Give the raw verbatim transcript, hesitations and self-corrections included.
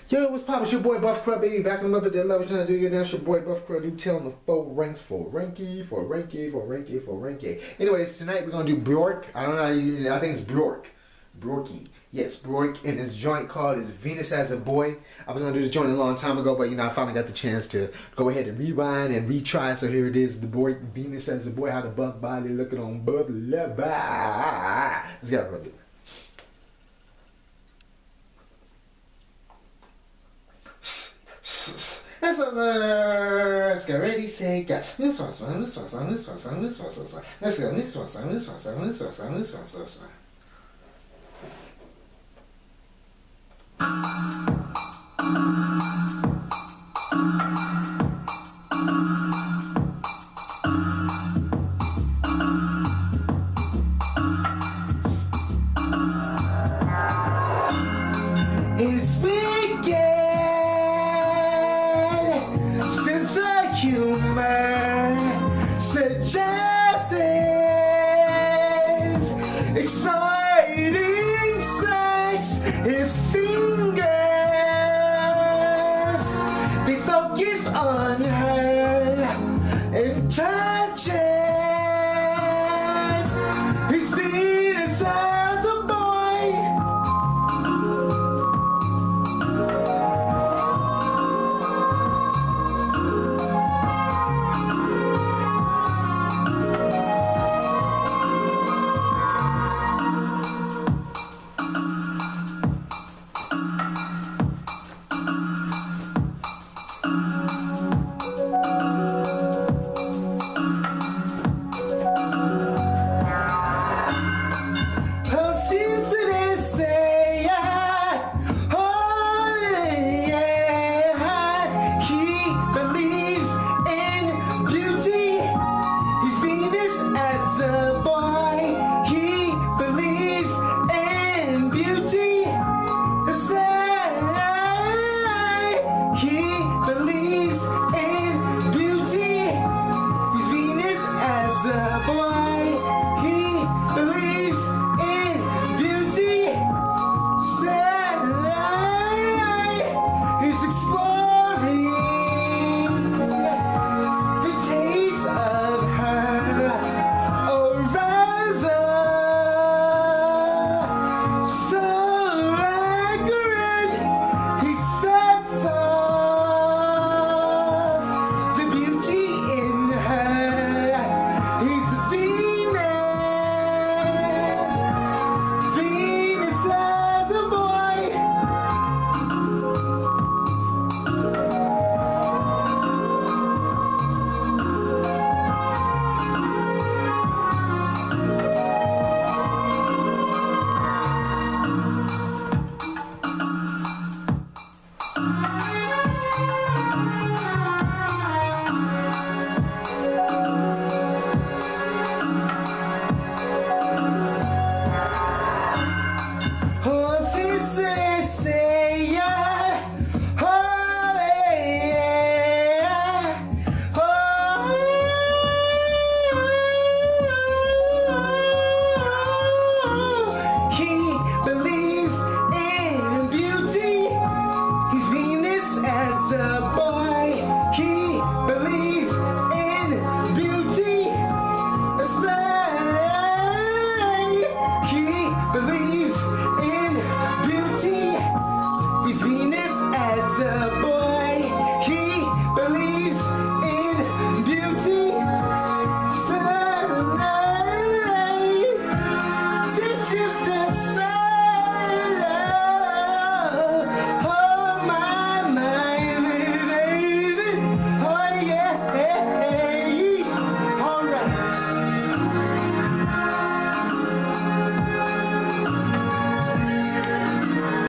Yo, what's poppin'? It's your boy Buff Crud, baby. Back on up at that level. Trying to do get down. It's your boy Buff Crud. Do telling the four ranks for ranky, for ranky, for ranky, for ranky. Anyways, tonight we're gonna do Bjork. I don't know how you. I think it's Bjork. Bjorky. Yes, Bjork. And this joint called is Venus as a Boy. I was gonna do this joint a long time ago, but you know I finally got the chance to go ahead and rewind and retry. So here it is, the boy Venus as a Boy. How the buff body looking on Buff. Let's get it, brother. Let's get ready, say, go. This one, this one, this one, this one, this one, this one, this one. Let's go, this one, this one, this one, this one, this one, this one, this one. It's wicked since a human suggests exciting sex. His fingers, they focus on her and touch.